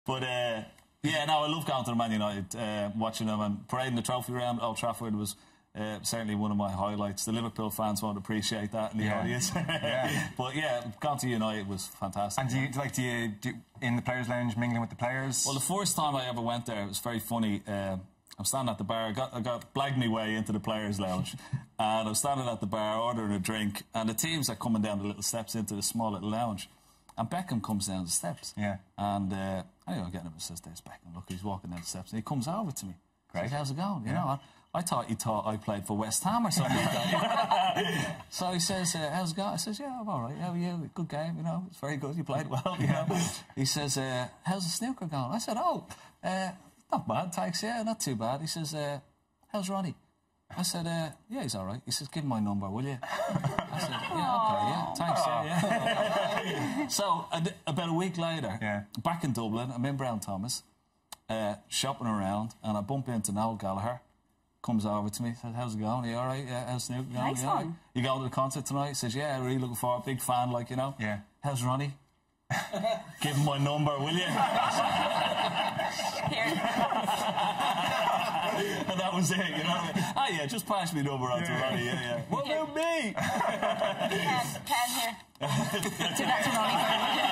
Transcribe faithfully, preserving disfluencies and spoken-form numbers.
But uh, yeah, no, I love going to the Man United, uh, watching them and parading the trophy around Old Trafford was uh, certainly one of my highlights. The Liverpool fans won't appreciate that in the yeah. audience. yeah. But yeah, going to United was fantastic. And do you like do you do in the players' lounge mingling with the players? Well, the first time I ever went there, it was very funny. Uh, I'm standing at the bar. I got, I got blagged my way into the players' lounge, and I'm standing at the bar ordering a drink, and the teams are coming down the little steps into the small little lounge, and Beckham comes down the steps. Yeah. And uh, anyway, I'm getting him and says, "There's Beckham. Look, he's walking down the steps," and he comes over to me. Great. Says, "How's it going?" You yeah. know, I, I thought he thought I played for West Ham or something like that. So he says, uh, "How's it going?" I says, "Yeah, I'm all right. How are you? Good game, you know. It's very good. You played well, you know." He says, uh, "How's the snooker going?" I said, "Oh, uh, not bad, thanks. Yeah, not too bad." He says, uh, "How's Ronnie?" I said, uh, "Yeah, he's all right." He says, "Give him my number, will you?" I said, "Yeah, okay, yeah, thanks, yeah, yeah." So a, about a week later, yeah. back in Dublin, I'm in Brown Thomas, uh, shopping around, and I bump into Noel Gallagher. Comes over to me, says, "How's it going? Are you all right? Yeah, how's Snoop going? Nice yeah. one. You going to the concert tonight?" He says, "Yeah, really looking forward. Big fan, like, you know." Yeah. "How's Ronnie?" "Give him my number, will you?" Here. And that was it, you know. "Oh yeah, just pass me number on to yeah. Ronnie." Yeah, yeah. "What about me?" Ken, Ken here. Do that to Ronnie.